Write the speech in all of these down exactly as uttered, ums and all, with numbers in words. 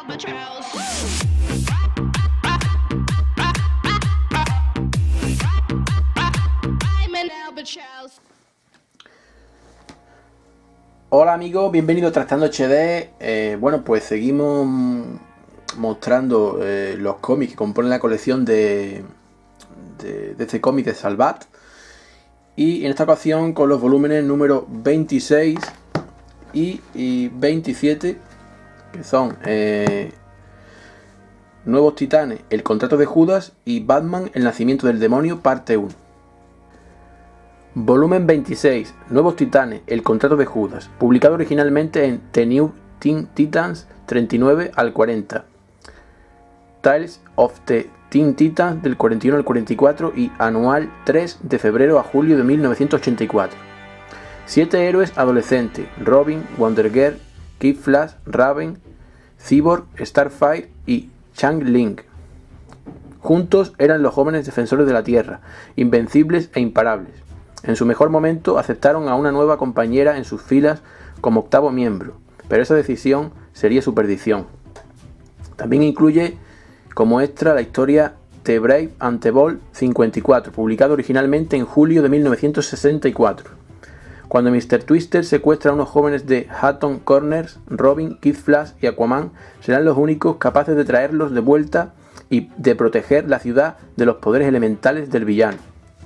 Hola amigos, bienvenidos a Trastando H D. Eh, bueno, pues seguimos mostrando eh, los cómics que componen la colección de, de, de este cómic de Salvat. Y en esta ocasión con los volúmenes número veintiséis y, y veintisiete, que son eh, Nuevos Titanes, El Contrato de Judas y Batman, El Nacimiento del Demonio, parte uno. Volumen veintiséis, Nuevos Titanes, El Contrato de Judas, publicado originalmente en The New Teen Titans treinta y nueve al cuarenta, Tales of the Teen Titans del cuarenta y uno al cuarenta y cuatro y anual tres de febrero a julio de mil novecientos ochenta y cuatro. Siete héroes adolescentes: Robin, Wonder Girl, Kid Flash, Raven, Cyborg, Starfire y Chang-Ling. Juntos eran los jóvenes defensores de la Tierra, invencibles e imparables. En su mejor momento aceptaron a una nueva compañera en sus filas como octavo miembro, pero esa decisión sería su perdición. También incluye como extra la historia The Brave and the Bold cincuenta y cuatro, publicado originalmente en julio de mil novecientos sesenta y cuatro. Cuando mister Twister secuestra a unos jóvenes de Hatton Corners, Robin, Kid Flash y Aquaman serán los únicos capaces de traerlos de vuelta y de proteger la ciudad de los poderes elementales del villano.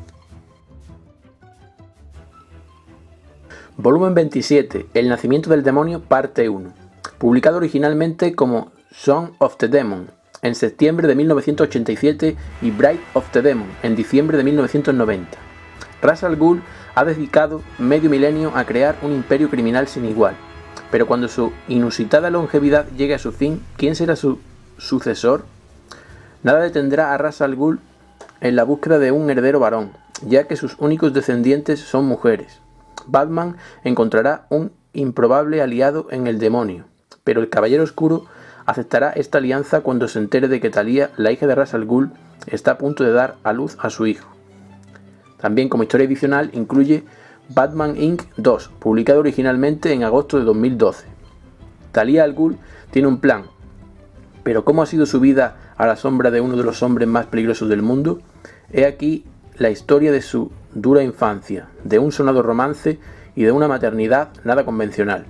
Volumen veintisiete, El Nacimiento del Demonio, parte uno, publicado originalmente como Song of the Demon en septiembre de mil novecientos ochenta y siete y Bride of the Demon en diciembre de mil novecientos noventa. Ra's al Ghul ha dedicado medio milenio a crear un imperio criminal sin igual, pero cuando su inusitada longevidad llegue a su fin, ¿quién será su sucesor? Nada detendrá a Ra's al Ghul en la búsqueda de un heredero varón, ya que sus únicos descendientes son mujeres. Batman encontrará un improbable aliado en el demonio, pero el Caballero Oscuro aceptará esta alianza cuando se entere de que Talia, la hija de Ra's al Ghul, está a punto de dar a luz a su hijo. También como historia adicional incluye Batman incorporated dos, publicado originalmente en agosto de dos mil doce. Talia al Ghul tiene un plan, pero ¿cómo ha sido su vida a la sombra de uno de los hombres más peligrosos del mundo? He aquí la historia de su dura infancia, de un sonado romance y de una maternidad nada convencional.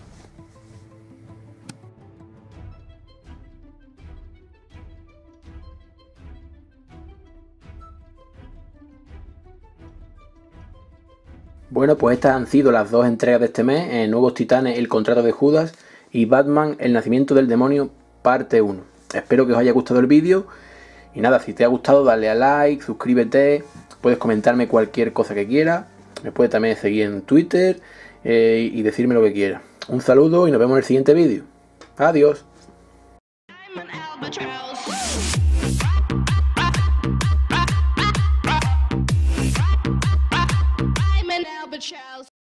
Bueno, pues estas han sido las dos entregas de este mes, en Nuevos Titanes, El Contrato de Judas y Batman, El Nacimiento del Demonio, parte uno. Espero que os haya gustado el vídeo y nada, si te ha gustado dale a like, suscríbete, puedes comentarme cualquier cosa que quieras, me puedes también seguir en Twitter eh, y decirme lo que quieras. Un saludo y nos vemos en el siguiente vídeo. Adiós.